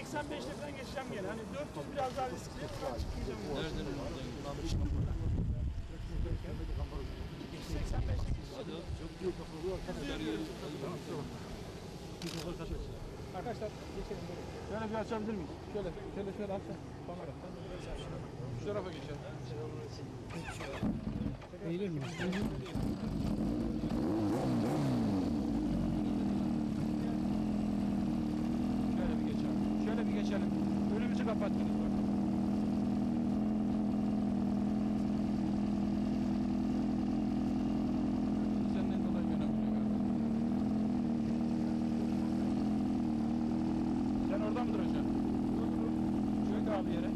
1.85'le falan geçeceğim gene. Hani 400 biraz daha riskli. Ben çıkmayacağım. Nereden oradan? 1.85'le geçeceğim. Hadi çok büyük kafalı Arkadaşlar geçelim böyle. Şöyle bir açabilir miyiz? Şöyle açalım. Kamera. Şu tarafa geçelim. Eğilir miyiz? Şöyle bir geçelim. Önümüzü kapattınız bak. Senden dolayı önemli galiba. Sen orada mı duracaksın? Şöyle al yere.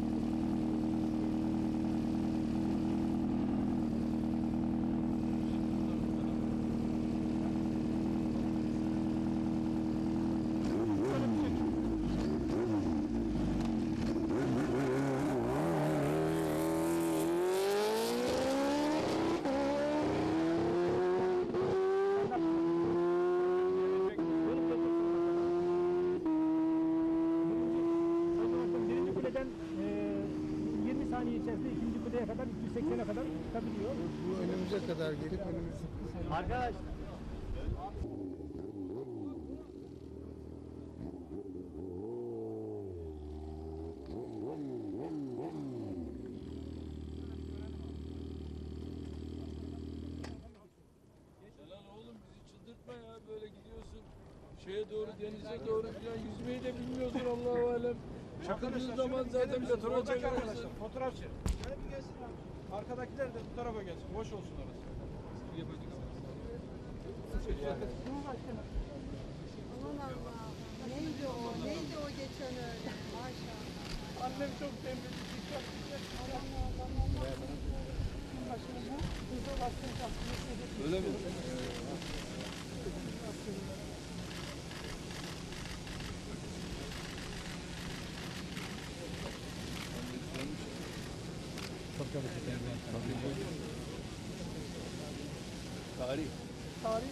Kuleden 20 saniye içerisinde ikinci kuleye kadar 380'e kadar çıkabiliyor. Bu önümüze kadar gelip önümüze. Arkadaşlar. Celal oğlum bizi çıldırtma ya, böyle gidiyorsun. Şeye doğru, denize doğru falan yüzmeyi de bilmiyorsun Allahu alem. Çakıldığı zaman zaten bir de tura çekiyorsun. Fotoğrafçı. Şöyle bir gelsin abi. Arkadakiler de bu tarafa gelsin. Boş olsun orası. Aman Allah'ım. Neydi o? Neydi o geçen öyle? Maşallah. Annem çok tembel. Aman Allah'ım. Başımıza hızlı bastıracağız. Öyle mi? Tarih. Tarih.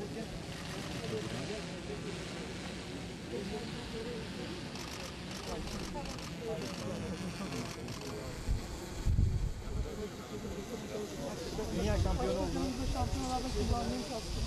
Dünya şampiyonu oldu. Şampiyonlarda kullandığım şampiyonu.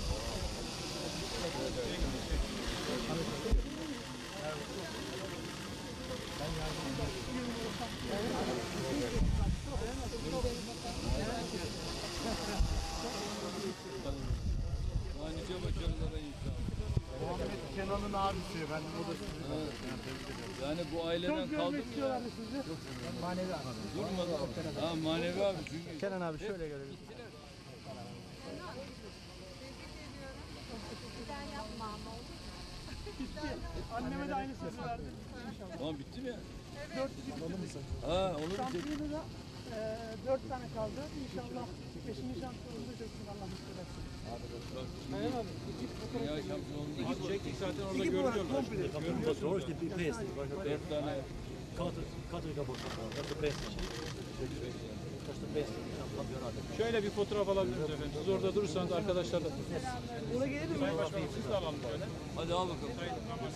Nice başarılara inşallah. Muhammed Kenan'ın abisi. Ben o da Yani bu aileden kaldım ya. sizi. Manevi abi. Durmadı. Ha manevi abi çünkü. Kenan abi şöyle görelim. Sen yapma ama olur mu? Anneme de aynı sözü verdim. Tamam bitti mi ya? 4 kişi. Ha onu bir tek. Şampiyonu da 4 tane kaldı. İnşallah 5. şampiyonumuzu görsün Allah nasip ederse. Aynen abi. Dünya şampiyonluğu. İki çektik zaten orada görüyorlar. Dört tane. Şöyle bir fotoğraf alabiliriz efendim. Siz orada durursanız arkadaşlar da. Buraya gelelim mi? Sayın Başkanım siz de alalım böyle. Hadi al bakalım.